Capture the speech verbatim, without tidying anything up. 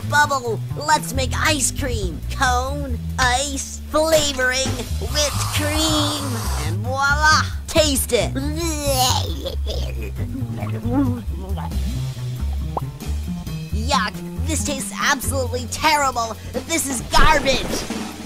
bubble. Let's make ice cream. Cone, ice, flavoring, whipped cream, and voila! Taste it. Yuck, this tastes absolutely terrible. This is garbage.